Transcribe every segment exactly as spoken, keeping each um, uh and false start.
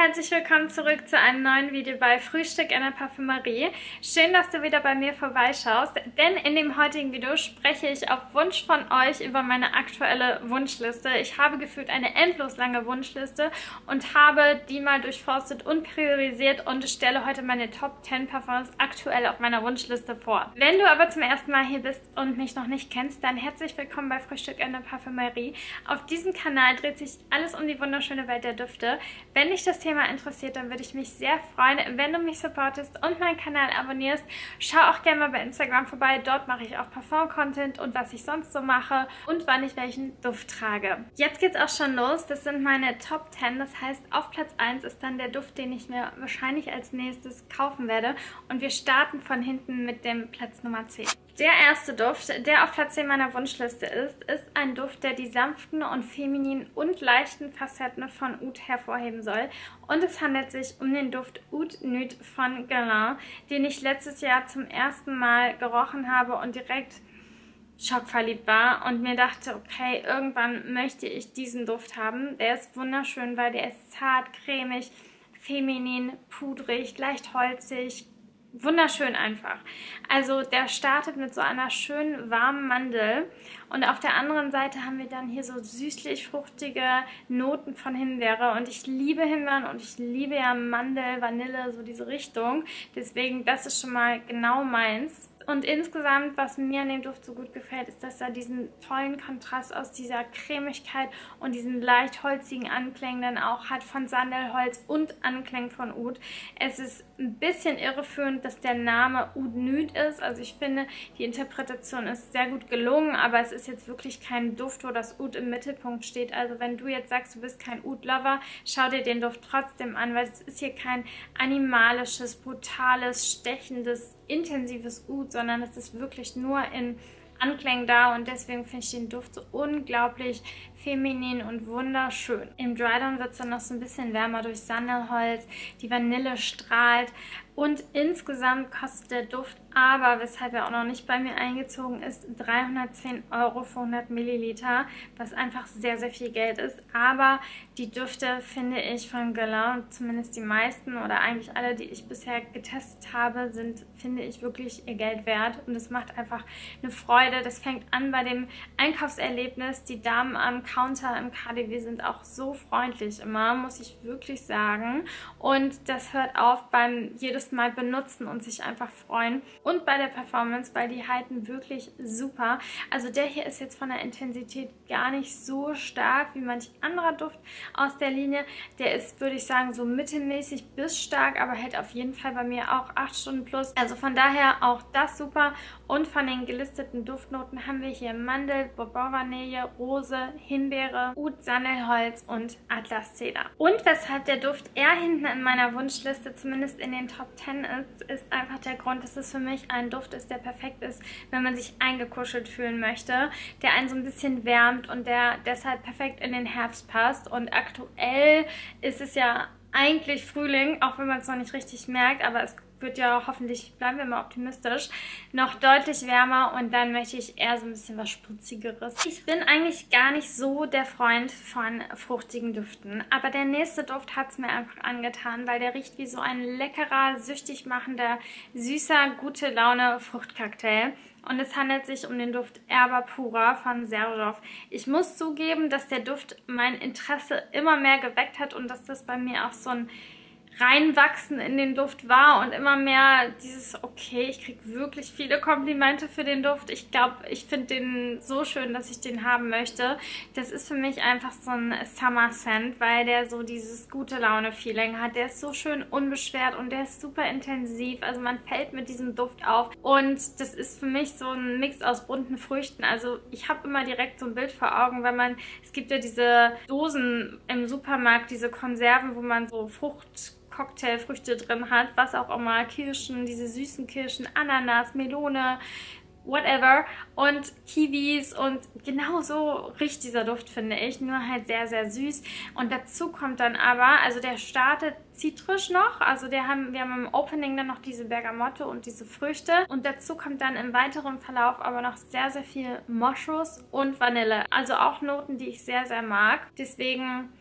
herzlich willkommen zurück zu einem neuen Video bei Frühstück in der Parfümerie. Schön, dass du wieder bei mir vorbeischaust, denn in dem heutigen Video spreche ich auf Wunsch von euch über meine aktuelle Wunschliste. Ich habe gefühlt eine endlos lange Wunschliste und habe die mal durchforstet und priorisiert und stelle heute meine Top zehn Parfums aktuell auf meiner Wunschliste vor. Wenn du aber zum ersten Mal hier bist und mich noch nicht kennst, dann herzlich willkommen bei Frühstück in der Parfümerie. Auf diesem Kanal dreht sich alles um die wunderschöne Welt der Düfte. Wenn dich das Thema interessiert, dann würde ich mich sehr freuen, wenn du mich supportest und meinen Kanal abonnierst. Schau auch gerne mal bei Instagram vorbei, dort mache ich auch Parfum-Content und was ich sonst so mache und wann ich welchen Duft trage. Jetzt geht's auch schon los, das sind meine Top zehn, das heißt auf Platz eins ist dann der Duft, den ich mir wahrscheinlich als nächstes kaufen werde und wir starten von hinten mit dem Platz Nummer zehn. Der erste Duft, der auf Platz zehn meiner Wunschliste ist, ist ein Duft, der die sanften und femininen und leichten Facetten von Oud hervorheben soll. Und es handelt sich um den Duft Oud Nude von Guerlain, den ich letztes Jahr zum ersten Mal gerochen habe und direkt schockverliebt war und mir dachte, okay, irgendwann möchte ich diesen Duft haben. Der ist wunderschön, weil der ist zart, cremig, feminin, pudrig, leicht holzig, wunderschön einfach. Also der startet mit so einer schönen warmen Mandel und auf der anderen Seite haben wir dann hier so süßlich-fruchtige Noten von Himbeere und ich liebe Himbeeren und ich liebe ja Mandel, Vanille, so diese Richtung. Deswegen, das ist schon mal genau meins. Und insgesamt, was mir an dem Duft so gut gefällt, ist, dass er diesen tollen Kontrast aus dieser Cremigkeit und diesen leicht holzigen Anklängen dann auch hat von Sandelholz und Anklängen von Oud. Es ist ein bisschen irreführend, dass der Name Oud Nude ist. Also ich finde, die Interpretation ist sehr gut gelungen, aber es ist jetzt wirklich kein Duft, wo das Oud im Mittelpunkt steht. Also wenn du jetzt sagst, du bist kein Oud-Lover, schau dir den Duft trotzdem an, weil es ist hier kein animalisches, brutales, stechendes, intensives Oud, sondern es ist wirklich nur in Anklängen da und deswegen finde ich den Duft so unglaublich feminin und wunderschön. Im Drydown wird es dann noch so ein bisschen wärmer durch Sandelholz, die Vanille strahlt und insgesamt kostet der Duft aber, weshalb er auch noch nicht bei mir eingezogen ist, dreihundertzehn Euro für hundert Milliliter, was einfach sehr, sehr viel Geld ist. Aber die Düfte, finde ich, von Guerlain, zumindest die meisten oder eigentlich alle, die ich bisher getestet habe, sind, finde ich, wirklich ihr Geld wert. Und es macht einfach eine Freude. Das fängt an bei dem Einkaufserlebnis. Die Damen am Counter im K D W sind auch so freundlich immer, muss ich wirklich sagen. Und das hört auf beim jedes Mal benutzen und sich einfach freuen. Und bei der Performance, weil die halten wirklich super. Also der hier ist jetzt von der Intensität gar nicht so stark wie manch anderer Duft aus der Linie. Der ist, würde ich sagen, so mittelmäßig bis stark, aber hält auf jeden Fall bei mir auch acht Stunden plus. Also von daher auch das super. Und von den gelisteten Duftnoten haben wir hier Mandel, Bourbon-Vanille, Rose, Himbeere, Oud, Sandelholz und Atlas-Zeder. Und weshalb der Duft eher hinten in meiner Wunschliste, zumindest in den Top zehn ist, ist einfach der Grund, dass es für mich ein Duft ist, der perfekt ist, wenn man sich eingekuschelt fühlen möchte, der einen so ein bisschen wärmt und der deshalb perfekt in den Herbst passt. Und aktuell ist es ja eigentlich Frühling, auch wenn man es noch nicht richtig merkt, aber es wird ja hoffentlich, bleiben wir mal optimistisch, noch deutlich wärmer und dann möchte ich eher so ein bisschen was Spritzigeres. Ich bin eigentlich gar nicht so der Freund von fruchtigen Düften, aber der nächste Duft hat es mir einfach angetan, weil der riecht wie so ein leckerer, süchtig machender, süßer, gute Laune Fruchtcocktail. Und es handelt sich um den Duft Erba Pura von Xerjoff. Ich muss zugeben, dass der Duft mein Interesse immer mehr geweckt hat und dass das bei mir auch so ein Reinwachsen in den Duft war und immer mehr dieses, okay, ich kriege wirklich viele Komplimente für den Duft. Ich glaube, ich finde den so schön, dass ich den haben möchte. Das ist für mich einfach so ein Summer Scent, weil der so dieses gute Laune-Feeling hat. Der ist so schön unbeschwert und der ist super intensiv. Also man fällt mit diesem Duft auf und das ist für mich so ein Mix aus bunten Früchten. Also ich habe immer direkt so ein Bild vor Augen, wenn man, es gibt ja diese Dosen im Supermarkt, diese Konserven, wo man so Frucht Cocktailfrüchte drin hat, was auch immer, Kirschen, diese süßen Kirschen, Ananas, Melone, whatever und Kiwis und genau so riecht dieser Duft, finde ich, nur halt sehr, sehr süß und dazu kommt dann aber, also der startet zitrisch noch, also der haben, wir haben im Opening dann noch diese Bergamotte und diese Früchte und dazu kommt dann im weiteren Verlauf aber noch sehr, sehr viel Moschus und Vanille, also auch Noten, die ich sehr, sehr mag, deswegen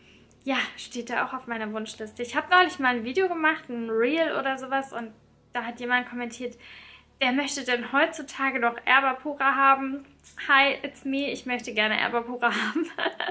ja, steht da auch auf meiner Wunschliste. Ich habe neulich mal ein Video gemacht, ein Reel oder sowas, und da hat jemand kommentiert, wer möchte denn heutzutage noch Erba Pura haben? Hi, it's me, ich möchte gerne Erba Pura haben.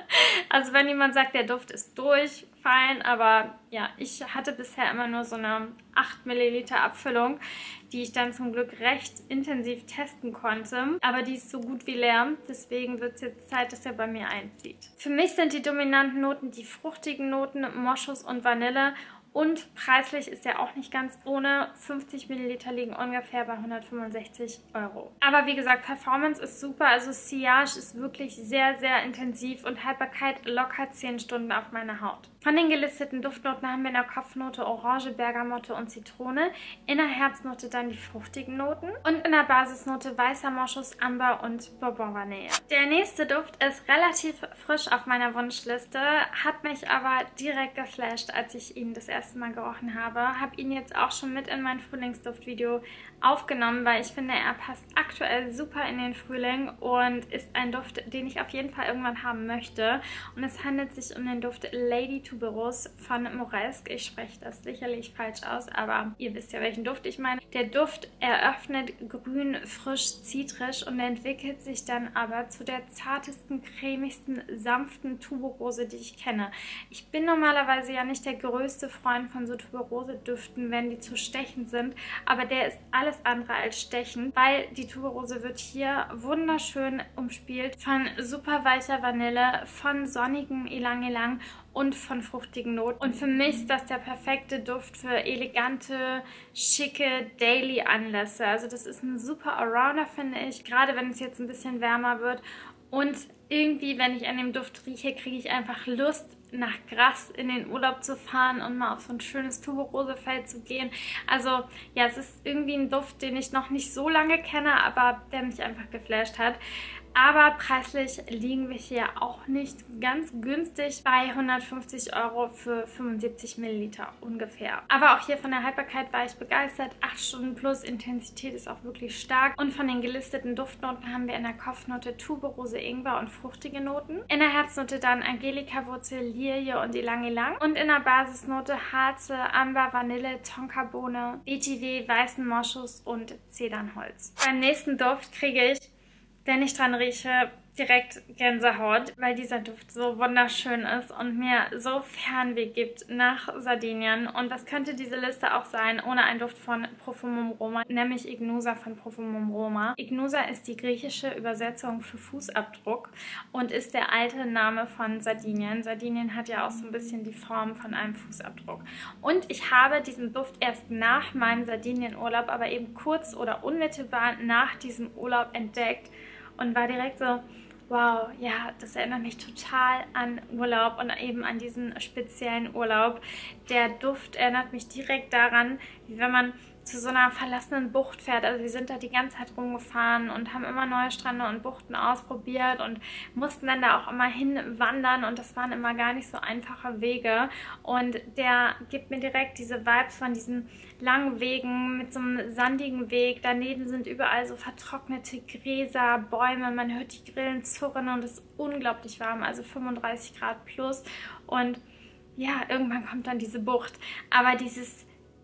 Also wenn jemand sagt, der Duft ist durch, fein, aber ja, ich hatte bisher immer nur so eine acht Milliliter Abfüllung, die ich dann zum Glück recht intensiv testen konnte. Aber die ist so gut wie leer, deswegen wird es jetzt Zeit, dass er bei mir einzieht. Für mich sind die dominanten Noten die fruchtigen Noten, Moschus und Vanille. Und preislich ist er auch nicht ganz ohne. fünfzig Milliliter liegen ungefähr bei hundertfünfundsechzig Euro. Aber wie gesagt, Performance ist super. Also Sillage ist wirklich sehr, sehr intensiv und Haltbarkeit locker zehn Stunden auf meiner Haut. Von den gelisteten Duftnoten haben wir in der Kopfnote Orange, Bergamotte und Zitrone. In der Herznote dann die fruchtigen Noten. Und in der Basisnote weißer Moschus, Amber und Bourbon Vanille. Der nächste Duft ist relativ frisch auf meiner Wunschliste, hat mich aber direkt geflasht, als ich ihn das erste Mal gerochen habe. Habe ihn jetzt auch schon mit in mein Frühlingsduftvideo aufgenommen, weil ich finde, er passt aktuell super in den Frühling und ist ein Duft, den ich auf jeden Fall irgendwann haben möchte. Und es handelt sich um den Duft Lady Tuberose von Moresque. Ich spreche das sicherlich falsch aus, aber ihr wisst ja, welchen Duft ich meine. Der Duft eröffnet grün, frisch, zitrisch und entwickelt sich dann aber zu der zartesten, cremigsten, sanften Tuberose, die ich kenne. Ich bin normalerweise ja nicht der größte Freund von so Tuberose-Düften, wenn die zu stechend sind, aber der ist alles andere als stechend, weil die Tuberose wird hier wunderschön umspielt von super weicher Vanille, von sonnigem Ylang-Ylang und von fruchtigen Noten. Und für mich ist das der perfekte Duft für elegante, schicke Daily-Anlässe. Also das ist ein super Allrounder, finde ich, gerade wenn es jetzt ein bisschen wärmer wird. Und irgendwie, wenn ich an dem Duft rieche, kriege ich einfach Lust, nach Grasse in den Urlaub zu fahren und mal auf so ein schönes Tuberosefeld zu gehen. Also ja, es ist irgendwie ein Duft, den ich noch nicht so lange kenne, aber der mich einfach geflasht hat. Aber preislich liegen wir hier auch nicht ganz günstig bei hundertfünfzig Euro für fünfundsiebzig Milliliter ungefähr. Aber auch hier von der Haltbarkeit war ich begeistert. acht Stunden plus, Intensität ist auch wirklich stark. Und von den gelisteten Duftnoten haben wir in der Kopfnote Tuberose, Ingwer und fruchtige Noten. In der Herznote dann Angelika-Wurzel, Lilie und Ylang-Ylang. Und in der Basisnote Harze, Amber, Vanille, Tonkabohne, Vetiver, weißen Moschus und Zedernholz. Beim nächsten Duft kriege ich, wenn ich dran rieche, direkt Gänsehaut, weil dieser Duft so wunderschön ist und mir so Fernweh gibt nach Sardinien. Und was könnte diese Liste auch sein ohne einen Duft von Profumum Roma, nämlich Ignusa von Profumum Roma. Ignusa ist die griechische Übersetzung für Fußabdruck und ist der alte Name von Sardinien. Sardinien hat ja auch so ein bisschen die Form von einem Fußabdruck. Und ich habe diesen Duft erst nach meinem Sardinienurlaub, aber eben kurz oder unmittelbar nach diesem Urlaub entdeckt und war direkt so, wow, ja, das erinnert mich total an Urlaub und eben an diesen speziellen Urlaub. Der Duft erinnert mich direkt daran, wie wenn man zu so einer verlassenen Bucht fährt. Also wir sind da die ganze Zeit rumgefahren und haben immer neue Strände und Buchten ausprobiert und mussten dann da auch immer hinwandern und das waren immer gar nicht so einfache Wege. Und der gibt mir direkt diese Vibes von diesen langen Wegen mit so einem sandigen Weg. Daneben sind überall so vertrocknete Gräser, Bäume, man hört die Grillen zurren und es ist unglaublich warm, also fünfunddreißig Grad plus. Und ja, irgendwann kommt dann diese Bucht. Aber dieses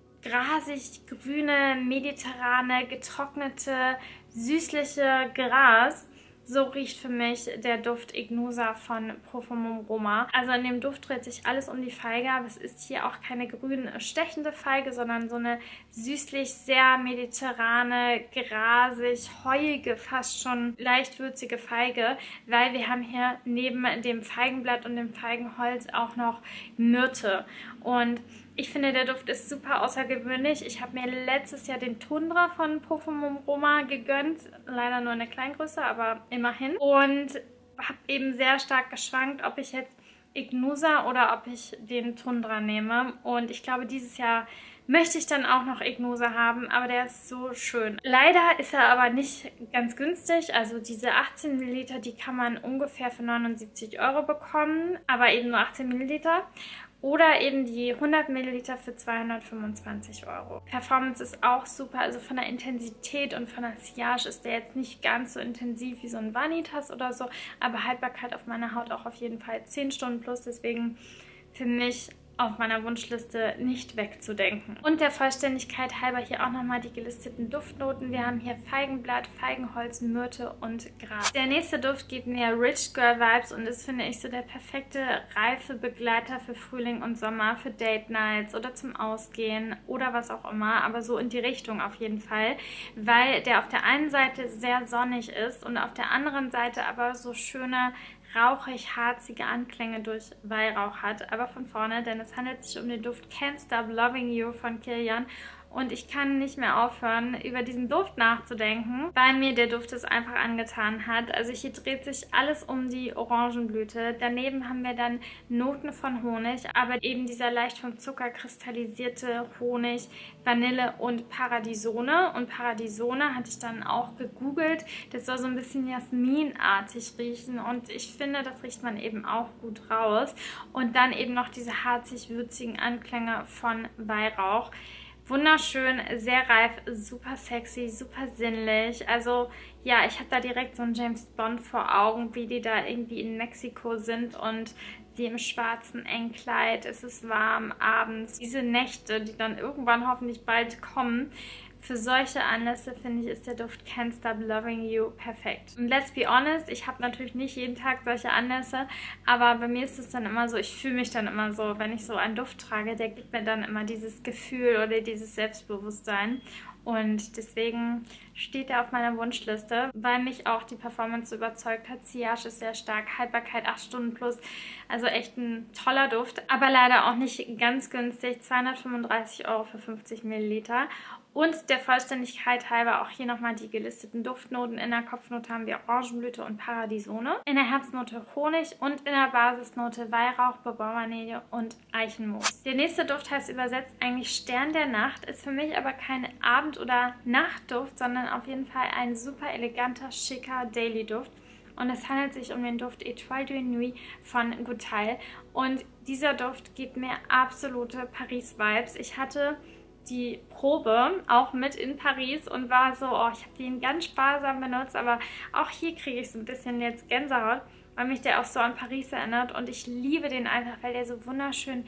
grasig, grüne, mediterrane, getrocknete, süßliche Gras. So riecht für mich der Duft Ignusa von Profumum Roma. Also in dem Duft dreht sich alles um die Feige, aber es ist hier auch keine grün stechende Feige, sondern so eine süßlich, sehr mediterrane, grasig, heuige, fast schon leicht würzige Feige, weil wir haben hier neben dem Feigenblatt und dem Feigenholz auch noch Myrte. Und ich finde, der Duft ist super außergewöhnlich. Ich habe mir letztes Jahr den Tundra von Profumum Roma gegönnt. Leider nur eine Kleingröße, aber immerhin. Und habe eben sehr stark geschwankt, ob ich jetzt Ignusa oder ob ich den Tundra nehme. Und ich glaube, dieses Jahr möchte ich dann auch noch Ignusa haben, aber der ist so schön. Leider ist er aber nicht ganz günstig. Also diese achtzehn Milliliter, die kann man ungefähr für neunundsiebzig Euro bekommen, aber eben nur achtzehn Milliliter. Oder eben die hundert Milliliter für zweihundertfünfundzwanzig Euro. Performance ist auch super, also von der Intensität und von der Sillage ist der jetzt nicht ganz so intensiv wie so ein Vanitas oder so, aber Haltbarkeit auf meiner Haut auch auf jeden Fall zehn Stunden plus, deswegen für mich auf meiner Wunschliste nicht wegzudenken. Und der Vollständigkeit halber hier auch nochmal die gelisteten Duftnoten. Wir haben hier Feigenblatt, Feigenholz, Myrte und Gras. Der nächste Duft gibt mir Rich Girl Vibes und ist, finde ich, so der perfekte reife Begleiter für Frühling und Sommer, für Date Nights oder zum Ausgehen oder was auch immer, aber so in die Richtung auf jeden Fall, weil der auf der einen Seite sehr sonnig ist und auf der anderen Seite aber so schöne rauchig-harzige Anklänge durch Weihrauch hat, aber von vorne, denn es handelt sich um den Duft Can't Stop Loving You von Kilian. Und ich kann nicht mehr aufhören, über diesen Duft nachzudenken, weil mir der Duft es einfach angetan hat. Also hier dreht sich alles um die Orangenblüte. Daneben haben wir dann Noten von Honig, aber eben dieser leicht vom Zucker kristallisierte Honig, Vanille und Paradisone. Und Paradisone hatte ich dann auch gegoogelt. Das soll so ein bisschen jasminartig riechen und ich finde, das riecht man eben auch gut raus. Und dann eben noch diese harzig-würzigen Anklänge von Weihrauch. Wunderschön, sehr reif, super sexy, super sinnlich. Also ja, ich habe da direkt so einen James Bond vor Augen, wie die da irgendwie in Mexiko sind und sie im schwarzen Engkleid. Es ist warm abends. Diese Nächte, die dann irgendwann hoffentlich bald kommen. Für solche Anlässe, finde ich, ist der Duft Can't Stop Loving You perfekt. Und let's be honest, ich habe natürlich nicht jeden Tag solche Anlässe, aber bei mir ist es dann immer so, ich fühle mich dann immer so, wenn ich so einen Duft trage, der gibt mir dann immer dieses Gefühl oder dieses Selbstbewusstsein. Und deswegen steht er auf meiner Wunschliste, weil mich auch die Performance überzeugt hat. Sillage ist sehr stark, Haltbarkeit acht Stunden plus, also echt ein toller Duft, aber leider auch nicht ganz günstig, zweihundertfünfunddreißig Euro für fünfzig Milliliter. Und der Vollständigkeit halber auch hier nochmal die gelisteten Duftnoten. In der Kopfnote haben wir Orangenblüte und Paradisone. In der Herznote Honig und in der Basisnote Weihrauch, Bourbon-Vanille und Eichenmoos. Der nächste Duft heißt übersetzt eigentlich Stern der Nacht, ist für mich aber kein Abend- oder Nachtduft, sondern auf jeden Fall ein super eleganter, schicker Daily-Duft. Und es handelt sich um den Duft Étoile de Nuit von Goutal. Und dieser Duft gibt mir absolute Paris-Vibes. Ich hatte die Probe auch mit in Paris und war so, oh, ich habe den ganz sparsam benutzt, aber auch hier kriege ich so ein bisschen jetzt Gänsehaut, weil mich der auch so an Paris erinnert und ich liebe den einfach, weil der so wunderschön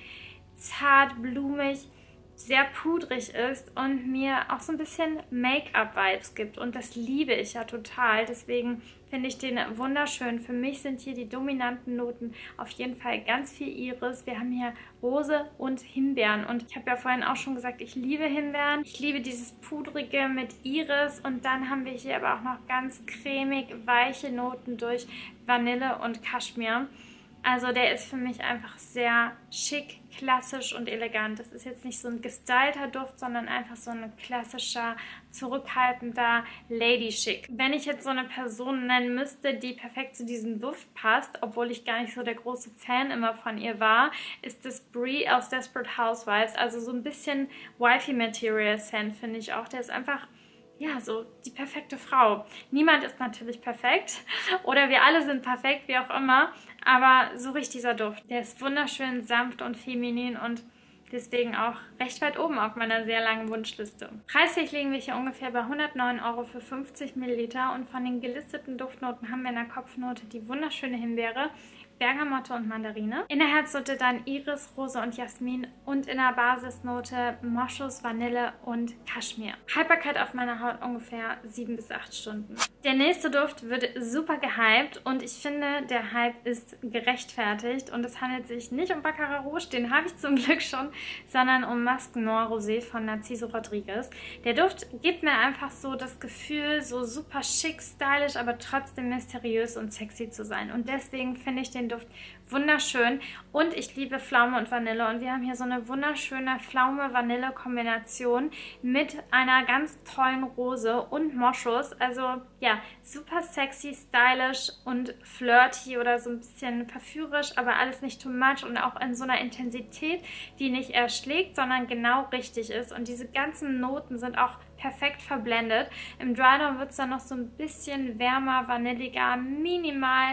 zart, blumig, sehr pudrig ist und mir auch so ein bisschen Make-up-Vibes gibt und das liebe ich ja total, deswegen finde ich den wunderschön. Für mich sind hier die dominanten Noten auf jeden Fall ganz viel Iris. Wir haben hier Rose und Himbeeren und ich habe ja vorhin auch schon gesagt, ich liebe Himbeeren. Ich liebe dieses Pudrige mit Iris und dann haben wir hier aber auch noch ganz cremig weiche Noten durch Vanille und Kaschmir. Also der ist für mich einfach sehr schick, klassisch und elegant. Das ist jetzt nicht so ein gestylter Duft, sondern einfach so ein klassischer, zurückhaltender Lady-Chic. Wenn ich jetzt so eine Person nennen müsste, die perfekt zu diesem Duft passt, obwohl ich gar nicht so der große Fan immer von ihr war, ist das Brie aus Desperate Housewives. Also so ein bisschen Wifey-Material-Scent finde ich auch. Der ist einfach... ja, so die perfekte Frau. Niemand ist natürlich perfekt oder wir alle sind perfekt, wie auch immer, aber so riecht dieser Duft. Der ist wunderschön sanft und feminin und deswegen auch recht weit oben auf meiner sehr langen Wunschliste. Preislich liegen wir hier ungefähr bei hundertneun Euro für fünfzig Milliliter und von den gelisteten Duftnoten haben wir in der Kopfnote die wunderschöne Himbeere, Bergamotte und Mandarine. In der Herznote dann Iris, Rose und Jasmin und in der Basisnote Moschus, Vanille und Kaschmir. Haltbarkeit auf meiner Haut ungefähr sieben bis acht Stunden. Der nächste Duft wird super gehypt und ich finde, der Hype ist gerechtfertigt und es handelt sich nicht um Baccarat Rouge, den habe ich zum Glück schon, sondern um Masque Noir Rosé von Narciso Rodriguez. Der Duft gibt mir einfach so das Gefühl, so super schick, stylisch, aber trotzdem mysteriös und sexy zu sein und deswegen finde ich den Duft wunderschön und ich liebe Pflaume und Vanille und wir haben hier so eine wunderschöne Pflaume-Vanille-Kombination mit einer ganz tollen Rose und Moschus, also ja, super sexy, stylisch und flirty oder so ein bisschen verführerisch, aber alles nicht too much und auch in so einer Intensität, die nicht erschlägt, sondern genau richtig ist und diese ganzen Noten sind auch perfekt verblendet. Im Drydown wird es dann noch so ein bisschen wärmer, vanilliger, minimal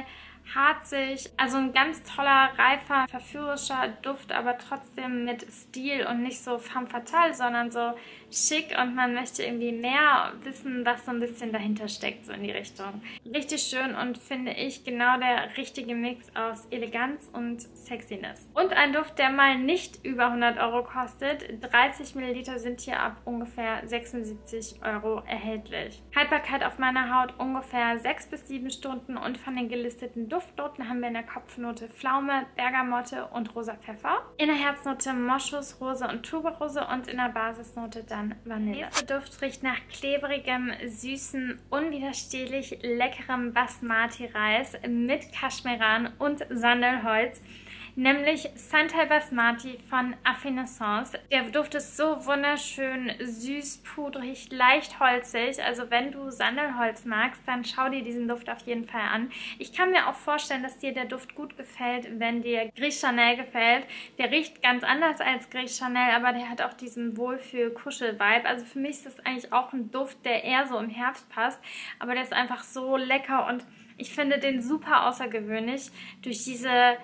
harzig. Also ein ganz toller, reifer, verführerischer Duft, aber trotzdem mit Stil und nicht so femme fatale, sondern so schick und man möchte irgendwie mehr wissen, was so ein bisschen dahinter steckt, so in die Richtung. Richtig schön und finde ich genau der richtige Mix aus Eleganz und Sexiness. Und ein Duft, der mal nicht über hundert Euro kostet. dreißig Milliliter sind hier ab ungefähr sechsundsiebzig Euro erhältlich. Haltbarkeit auf meiner Haut ungefähr sechs bis sieben Stunden und von den gelisteten Duftnoten haben wir in der Kopfnote Pflaume, Bergamotte und rosa Pfeffer. In der Herznote Moschus, Rose und Tuberose und in der Basisnote dann Vanille. Der nächste Duft riecht nach klebrigem, süßen, unwiderstehlich leckerem Basmati-Reis mit Kaschmiran und Sandelholz. Nämlich Santal Basmati von Affinessence. Der Duft ist so wunderschön süß, pudrig, leicht holzig. Also wenn du Sandelholz magst, dann schau dir diesen Duft auf jeden Fall an. Ich kann mir auch vorstellen, dass dir der Duft gut gefällt, wenn dir Gris Chanel gefällt. Der riecht ganz anders als Gris Chanel, aber der hat auch diesen Wohlfühl-Kuschel-Vibe. Also für mich ist das eigentlich auch ein Duft, der eher so im Herbst passt. Aber der ist einfach so lecker und ich finde den super außergewöhnlich durch diese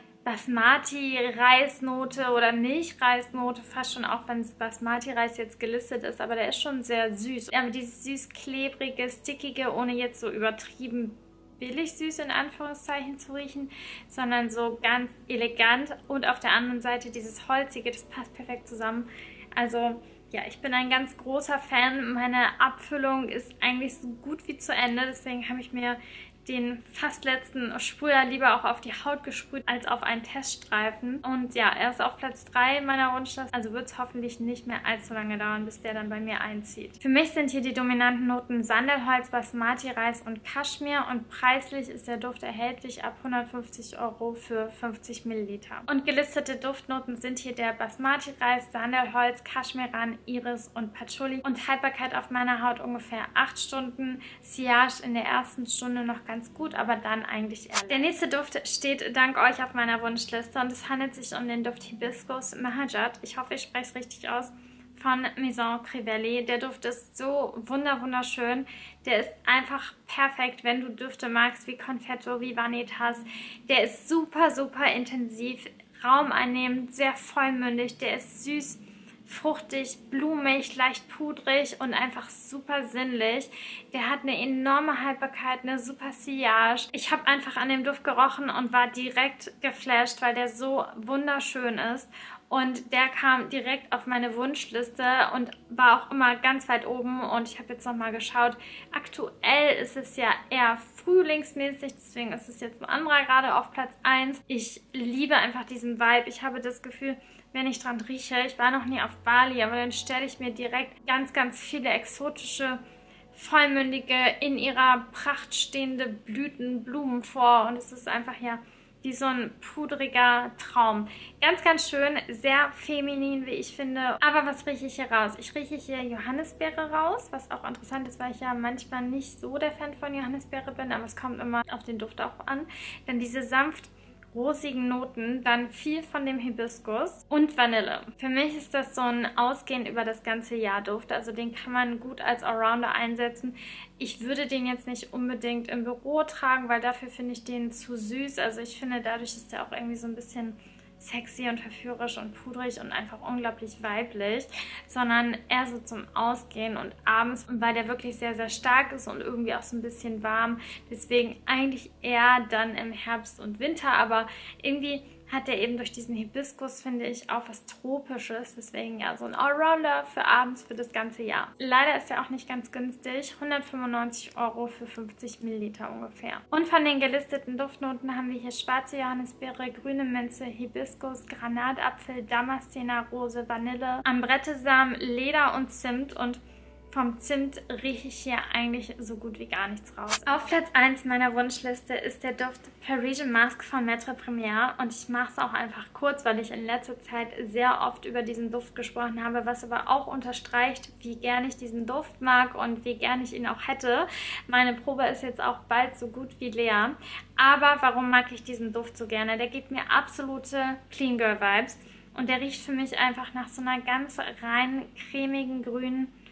Basmati-Reisnote oder Milchreisnote, fast schon, auch wenn Basmati-Reis jetzt gelistet ist, aber der ist schon sehr süß. Aber dieses süß-klebrige, stickige, ohne jetzt so übertrieben billig süß in Anführungszeichen zu riechen, sondern so ganz elegant und auf der anderen Seite dieses holzige, das passt perfekt zusammen. Also ja, ich bin ein ganz großer Fan. Meine Abfüllung ist eigentlich so gut wie zu Ende, deswegen habe ich mir den fast letzten Sprüher lieber auch auf die Haut gesprüht als auf einen Teststreifen. Und ja, er ist auf Platz drei meiner Wunschliste, also wird es hoffentlich nicht mehr allzu lange dauern, bis der dann bei mir einzieht. Für mich sind hier die dominanten Noten Sandelholz, Basmati-Reis und Kaschmir und preislich ist der Duft erhältlich ab hundertfünfzig Euro für fünfzig Milliliter. Und gelistete Duftnoten sind hier der Basmati-Reis, Sandelholz, Kaschmiran, Iris und Patchouli und Haltbarkeit auf meiner Haut ungefähr acht Stunden, Sillage in der ersten Stunde noch ganz gut, aber dann eigentlich ehrlich. Der nächste Duft steht dank euch auf meiner Wunschliste und es handelt sich um den Duft Hibiscus Mahajat. Ich hoffe, ich spreche es richtig aus. Von Maison Crivelli. Der Duft ist so wunder wunderschön. Der ist einfach perfekt, wenn du Düfte magst wie Confetto, wie Vanitas. Der ist super, super intensiv, raumeinnehmend, sehr vollmündig. Der ist süß, fruchtig, blumig, leicht pudrig und einfach super sinnlich. Der hat eine enorme Haltbarkeit, eine super Sillage. Ich habe einfach an dem Duft gerochen und war direkt geflasht, weil der so wunderschön ist. Und der kam direkt auf meine Wunschliste und war auch immer ganz weit oben. Und ich habe jetzt nochmal geschaut. Aktuell ist es ja eher frühlingsmäßig, deswegen ist es jetzt ein anderer gerade auf Platz eins. Ich liebe einfach diesen Vibe. Ich habe das Gefühl, wenn ich dran rieche, ich war noch nie auf Bali, aber dann stelle ich mir direkt ganz, ganz viele exotische, vollmündige, in ihrer Pracht stehende Blüten, Blumen vor. Und es ist einfach ja wie so ein pudriger Traum. Ganz, ganz schön, sehr feminin, wie ich finde. Aber was rieche ich hier raus? Ich rieche hier Johannisbeere raus, was auch interessant ist, weil ich ja manchmal nicht so der Fan von Johannisbeere bin, aber es kommt immer auf den Duft auch an. Dann diese sanft rosigen Noten, dann viel von dem Hibiskus und Vanille. Für mich ist das so ein Ausgehen über das ganze Jahr Duft, also den kann man gut als Allrounder einsetzen. Ich würde den jetzt nicht unbedingt im Büro tragen, weil dafür finde ich den zu süß. Also ich finde, dadurch ist der auch irgendwie so ein bisschen sexy und verführerisch und pudrig und einfach unglaublich weiblich, sondern eher so zum Ausgehen und abends, weil der wirklich sehr, sehr stark ist und irgendwie auch so ein bisschen warm. Deswegen eigentlich eher dann im Herbst und Winter, aber irgendwie hat er eben durch diesen Hibiskus, finde ich, auch was Tropisches. Deswegen ja so ein Allrounder für abends, für das ganze Jahr. Leider ist er auch nicht ganz günstig. hundertfünfundneunzig Euro für fünfzig Milliliter ungefähr. Und von den gelisteten Duftnoten haben wir hier schwarze Johannisbeere, grüne Minze, Hibiskus, Granatapfel, Damaszener, Rose, Vanille, Ambrettesamen, Leder und Zimt. Und vom Zimt rieche ich hier eigentlich so gut wie gar nichts raus. Auf Platz eins meiner Wunschliste ist der Duft Parisian Mask von Maitre Première und ich mache es auch einfach kurz, weil ich in letzter Zeit sehr oft über diesen Duft gesprochen habe, was aber auch unterstreicht, wie gerne ich diesen Duft mag und wie gerne ich ihn auch hätte. Meine Probe ist jetzt auch bald so gut wie leer. Aber warum mag ich diesen Duft so gerne? Der gibt mir absolute Clean Girl Vibes und der riecht für mich einfach nach so einer ganz rein cremigen, grünen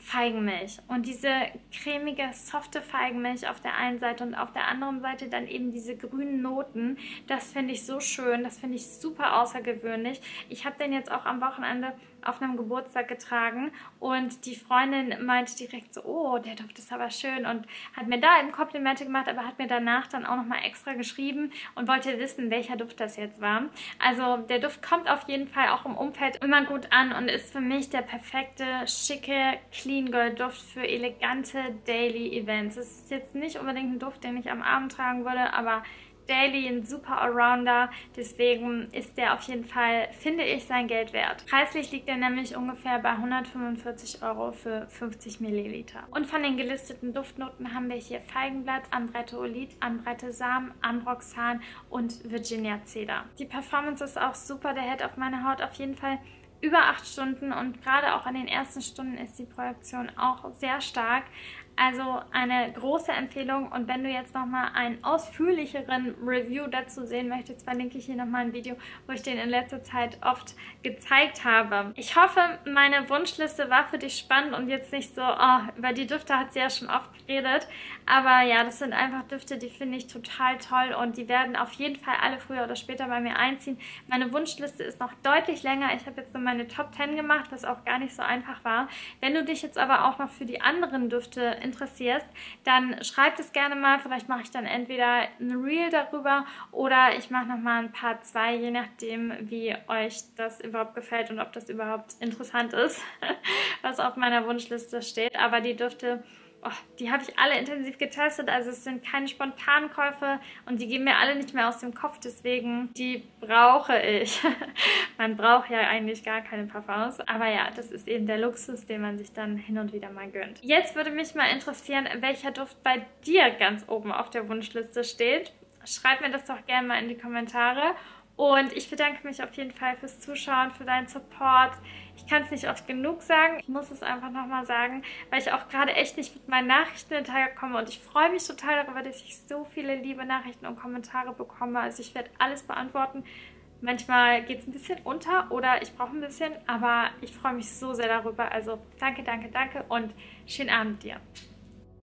Feigenmilch. Und diese cremige, softe Feigenmilch auf der einen Seite und auf der anderen Seite dann eben diese grünen Noten. Das finde ich so schön, das finde ich super außergewöhnlich. Ich habe den jetzt auch am Wochenende auf einem Geburtstag getragen und die Freundin meinte direkt so, oh, der Duft ist aber schön und hat mir da eben Komplimente gemacht, aber hat mir danach dann auch nochmal extra geschrieben und wollte wissen, welcher Duft das jetzt war. Also der Duft kommt auf jeden Fall auch im Umfeld immer gut an und ist für mich der perfekte, schicke Clean Girl Duft für elegante Daily Events. Es ist jetzt nicht unbedingt ein Duft, den ich am Abend tragen würde, aber Daily ein super Allrounder, deswegen ist der auf jeden Fall, finde ich, sein Geld wert. Preislich liegt er nämlich ungefähr bei hundertfünfundvierzig Euro für fünfzig Milliliter. Und von den gelisteten Duftnoten haben wir hier Feigenblatt, Ambrette Olit, Ambrette Samen, Ambroxan und Virginia Cedar. Die Performance ist auch super, der hält auf meine Haut auf jeden Fall über acht Stunden und gerade auch in den ersten Stunden ist die Projektion auch sehr stark. Also eine große Empfehlung und wenn du jetzt nochmal einen ausführlicheren Review dazu sehen möchtest, verlinke ich hier nochmal ein Video, wo ich den in letzter Zeit oft gezeigt habe. Ich hoffe, meine Wunschliste war für dich spannend und jetzt nicht so, oh, über die Düfte hat sie ja schon oft geredet, aber ja, das sind einfach Düfte, die finde ich total toll und die werden auf jeden Fall alle früher oder später bei mir einziehen. Meine Wunschliste ist noch deutlich länger. Ich habe jetzt nur meine Top zehn gemacht, was auch gar nicht so einfach war. Wenn du dich jetzt aber auch noch für die anderen Düfte interessierst, dann schreibt es gerne mal. Vielleicht mache ich dann entweder ein Reel darüber oder ich mache nochmal ein Part zwei, je nachdem, wie euch das überhaupt gefällt und ob das überhaupt interessant ist, was auf meiner Wunschliste steht. Aber die Düfte, oh, die habe ich alle intensiv getestet, also es sind keine spontanen Käufe und die gehen mir alle nicht mehr aus dem Kopf, deswegen die brauche ich. Man braucht ja eigentlich gar keine Parfums, aber ja, das ist eben der Luxus, den man sich dann hin und wieder mal gönnt. Jetzt würde mich mal interessieren, welcher Duft bei dir ganz oben auf der Wunschliste steht. Schreib mir das doch gerne mal in die Kommentare. Und ich bedanke mich auf jeden Fall fürs Zuschauen, für deinen Support. Ich kann es nicht oft genug sagen. Ich muss es einfach nochmal sagen, weil ich auch gerade echt nicht mit meinen Nachrichten hinterherkomme. Und ich freue mich total darüber, dass ich so viele liebe Nachrichten und Kommentare bekomme. Also ich werde alles beantworten. Manchmal geht es ein bisschen unter oder ich brauche ein bisschen, aber ich freue mich so sehr darüber. Also danke, danke, danke und schönen Abend dir.